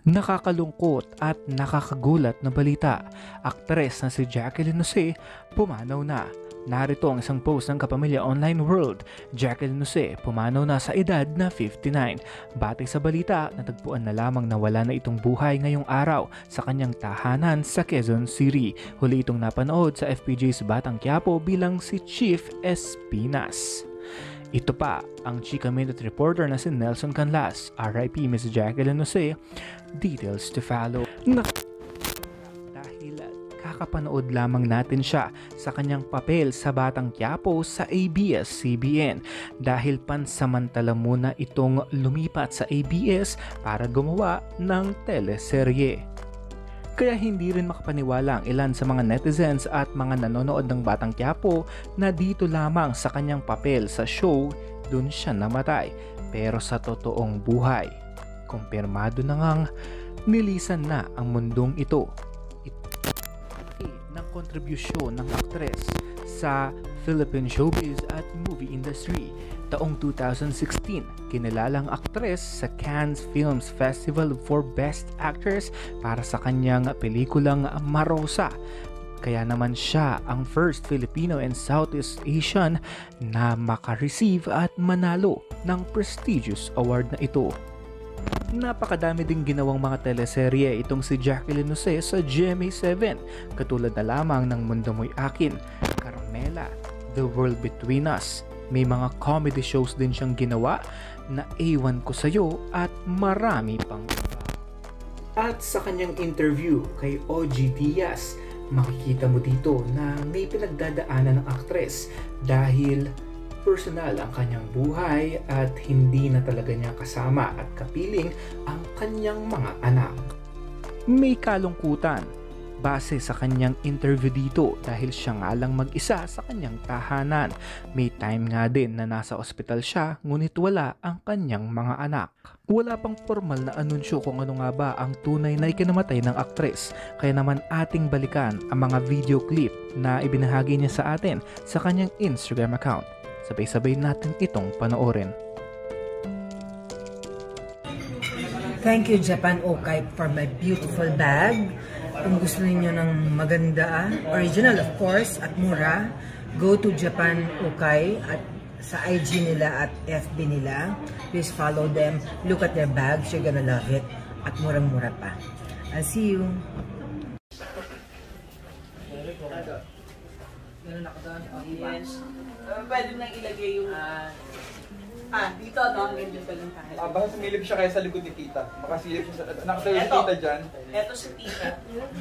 Nakakalungkot at nakakagulat na balita. Aktres na si Jacqueline Jose pumanaw na. Narito ang isang post ng Kapamilya Online World. Jacqueline Jose pumanaw na sa edad na 59. Batay sa balita, natagpuan na lamang na wala na itong buhay ngayong araw sa kanyang tahanan sa Quezon City. Huli itong napanood sa FPJ's Batang Quiapo bilang si Chief Espinas. Ito pa ang Chika Minute reporter na si Nelson Canlas. RIP Ms. Jacqueline Jose. Details to follow. Dahil kakapanood lamang natin siya sa kanyang papel sa Batang Quiapo sa ABS-CBN dahil pansamantala muna itong lumipat sa ABS para gumawa ng teleserye. Kaya hindi rin makapaniwala ang ilan sa mga netizens at mga nanonood ng Batang Quiapo na dito lamang sa kanyang papel sa show dun siya namatay. Pero sa totoong buhay, kumpirmado na ngang nilisan na ang mundong ito. Ng kontribusyon ng aktres sa Philippine showbiz at movie industry. Taong 2016, kinilalang aktres sa Cannes Films Festival for Best Actress para sa kanyang pelikulang Marosa. Kaya naman siya ang first Filipino and Southeast Asian na makareceive at manalo ng prestigious award na ito. Napakadami ding ginawang mga teleserye itong si Jacqueline Jose sa GMA7, katulad na lamang ng Mundo Mo'y Akin, Carmela, The World Between Us. May mga comedy shows din siyang ginawa na Ewan Ko Sa'yo at marami pang iba. At sa kanyang interview kay OG Diaz, makikita mo dito na may pinagdadaanan ng aktres dahil personal ang kanyang buhay at hindi na talaga niya kasama at kapiling ang kanyang mga anak. May kalungkutan base sa kanyang interview dito dahil siya nga lang mag-isa sa kanyang tahanan. May time nga din na nasa ospital siya ngunit wala ang kanyang mga anak. Wala pang formal na anunsyo kung ano nga ba ang tunay na ikinamatay ng aktres. Kaya naman ating balikan ang mga video clip na ibinahagi niya sa atin sa kanyang Instagram account. Sabay-sabay natin itong panoorin. Thank you Japan Okay for my beautiful bag. Kung gusto niyo ng maganda, original of course, at mura, go to Japan Okay at sa IG nila at FB nila. Please follow them. Look at their bags. You're gonna love it. At murang-mura pa. I'll see you. Yes. Pwede nang ilagay yung... dito, no? Ganyan pa lang tayo. Baka sumilip siya kaya sa likod ni tita. Baka silip siya sa... Nakatayo si tita dyan. Eto si tita.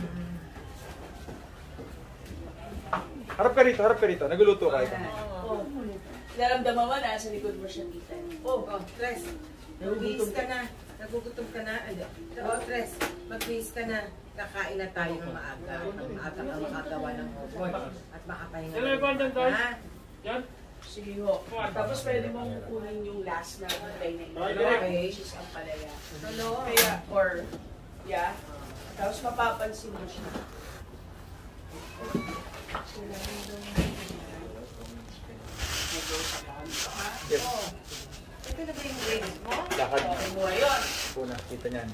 Harap ka rito. Naguluto ka. Naramdaman mo na sa likod mo siya, tita. Tres. Nagbihis ka na. Nagugutom ka na. Tres. Magbihis ka na. Kakain na tayo ng maaga. Maaga ka makagawa ng homework. At makapahinga. Yan. Sige ho. Tapos pwede mong kunin yung last na hintay na ito. Okay. Which is ang palaya. Kaya, or, yeah. Tapos mapapansin mo siya. Yes. Ito na ba yung grades mo? Lakad. Okay mo yun. Una, kita niyan.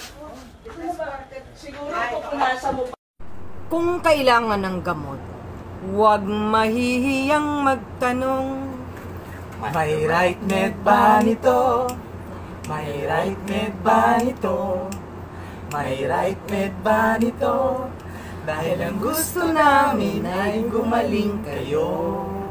Siguro kung nasa mo. Kung kailangan ng gamot, huwag mahihiyang magtanong. May right med ba nito? May right med ba nito? May right med ba nito? Dahil ang gusto namin ay gumaling kayo.